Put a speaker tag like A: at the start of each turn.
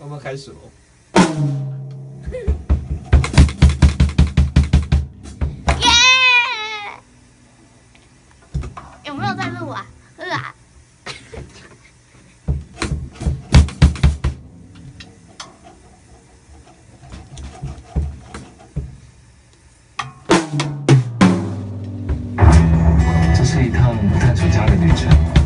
A: 们开始喽。
B: 耶！有没有在录啊？
C: 这是一趟探索家的旅程。